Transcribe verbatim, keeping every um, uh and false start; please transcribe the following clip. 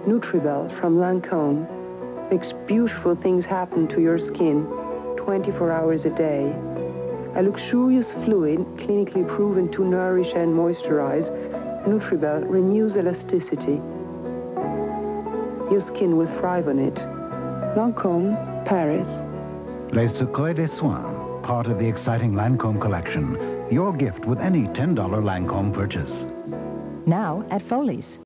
Nutribel from Lancome makes beautiful things happen to your skin twenty-four hours a day. A luxurious fluid clinically proven to nourish and moisturize, Nutribel renews elasticity. Your skin will thrive on it. Lancome, Paris. Les Secrets des Soins, part of the exciting Lancome collection. Your gift with any ten dollar Lancome purchase. Now at Foley's.